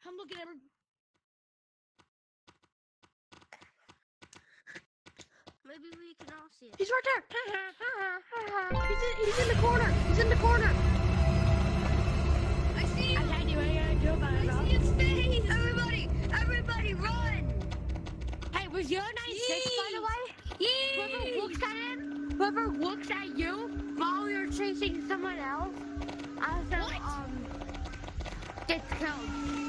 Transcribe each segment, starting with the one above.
I'm looking at him. Maybe we can all see it. He's right there. He's in the corner. He's in the corner. I see him. I can't do anything about it. I see his face. Everybody run. Hey, was your 96 by the way? Whoever looks at you while you're chasing someone else, also gets killed.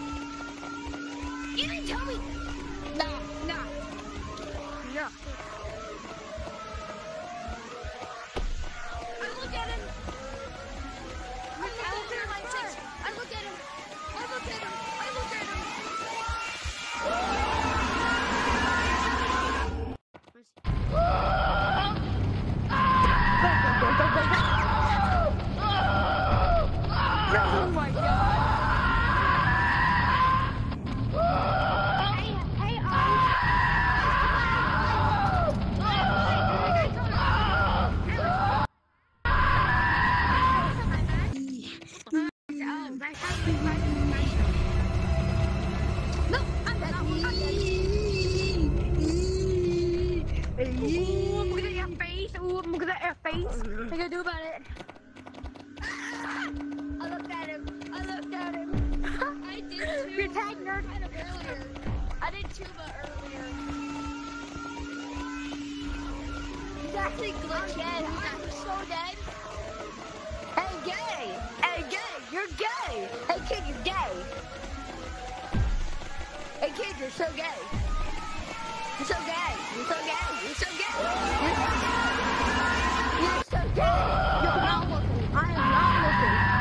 You didn't tell me. No. I look at him. I look at Oh my god. Look at your face. What are you gonna do about it? I looked at him. I did too. You're tag nerd. Kind of earlier. I did tuba earlier. He's actually glitching. I'm so dead. Hey gay, you're gay. Hey kid, you're gay. Hey kid, you're so gay. You're so gay. You're so gay. You're so gay. You're so gay. You're not looking. I am not looking.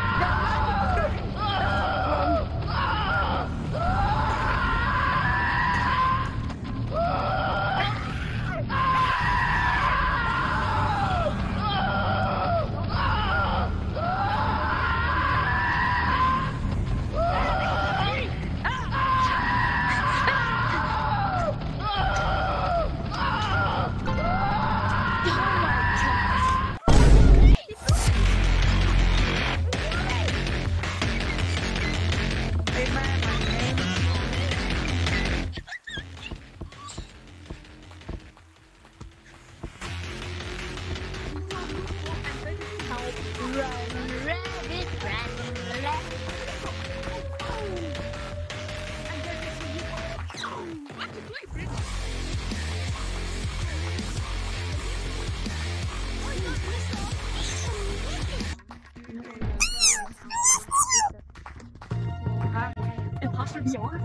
Imposter VR?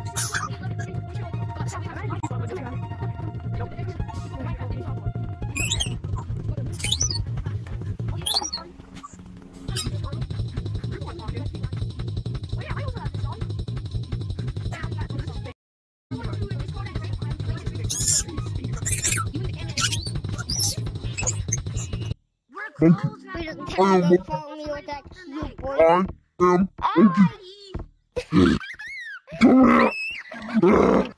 I am.